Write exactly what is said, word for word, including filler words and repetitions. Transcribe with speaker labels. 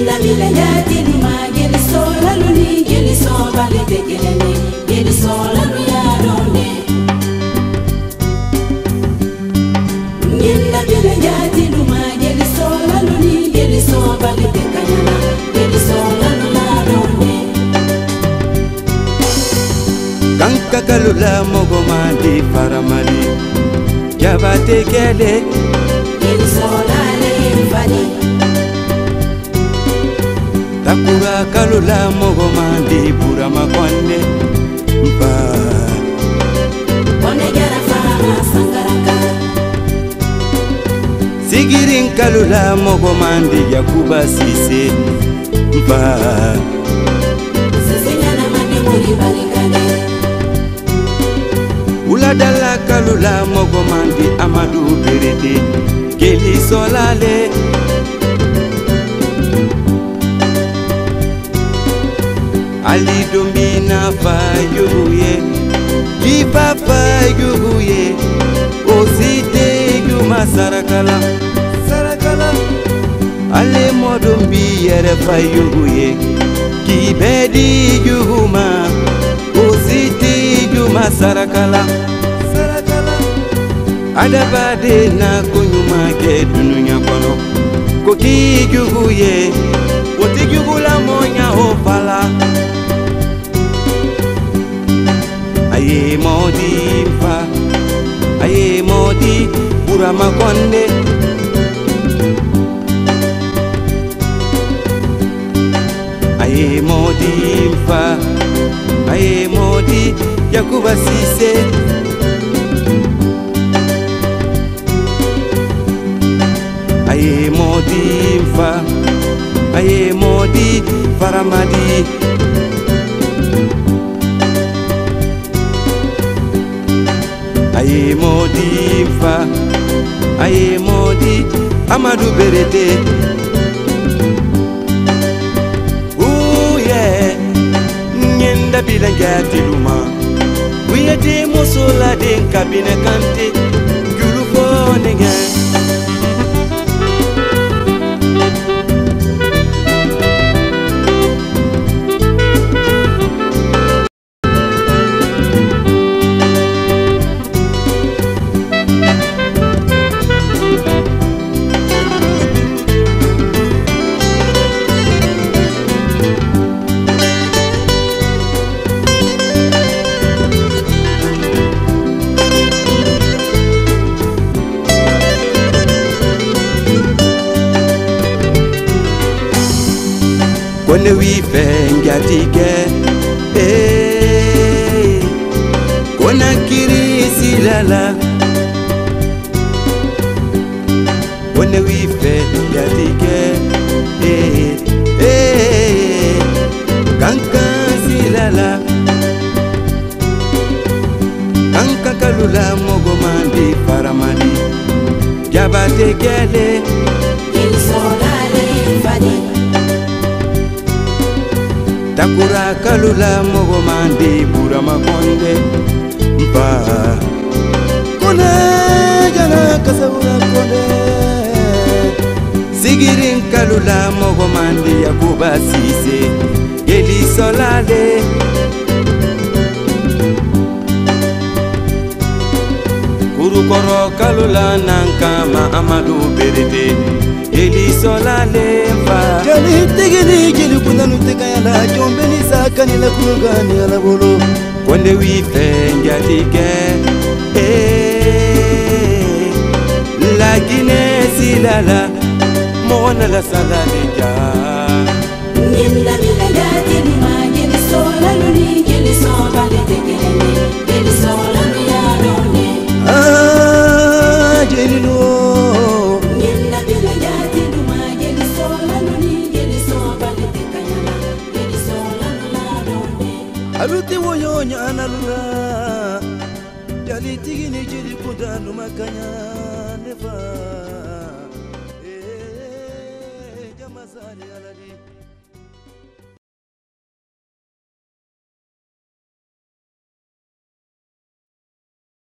Speaker 1: Nyenda bila yati numa geli sola luni geli soba le tekelene geli sola luya donde. Nyenda bila yati numa geli sola luni geli soba le tekanyana geli sola luya donde.
Speaker 2: Kanka kalula mogo mandi faramali jabate gele
Speaker 1: geli sola le fadi.
Speaker 2: Takura kalula mogo mandi pura makonde mpa
Speaker 1: Konde jara fama sangaraka.
Speaker 2: Sigirin kalula mogo mandi Yakuba Sise mpa
Speaker 1: Sisinyana mande muri barikade.
Speaker 2: Uladala kalula mogo mandi Amadou Berete geli solale. Ali dombina fa yuye Kipa fa yuye Osite yuma sarakala Sarakala Ale modombi yere fa yuye Kibedi yuma Osite yuma sarakala Sarakala Adabade na kunyuma ke dununya kono Koki yuye Oti yugula monya hofala. Aye modi mfa, aye modi pura makonde. Aye modi mfa, aye modi Yakuba Sise. Aye modi mfa, aye modi faramadi. Aye modi mfa, aye modi Amadou Berete. Ooh yeah, nyenda bila ngati luma. Wiyete mosola den kabine kante, gulufo nenga. Kone wife njatike eh kona kiri silala. Kone wife njatike eh eh kanka silala. Kanka kalula mogo mandi faramali jabate gele
Speaker 1: Geli sola le fadi.
Speaker 2: Takura kalula mogo mandi pura makonde mpa kone jana kasawura konde. Sigirin kalula mogo mandi Yakuba Sise geli solale. Kurukoro kalula nankama Amadou Berete geli solale mpa
Speaker 3: Jali tigini jili kunanu tekayala jombeni sakani la kunugani ala bolo.
Speaker 2: Konde wife njatike eh la Guinée silala mona la salalika.
Speaker 1: Nyenda bila yati numa geli sola luni geli soba le tekelene geli sola luya donde.
Speaker 3: Ah jeli lo.
Speaker 1: Nyenda bila yati numa geli sola luni geli soba le tekanyana geli sola luya donde.
Speaker 3: Aluti woyo nyana lula. Jali tigini jili kunanu makanya nefa.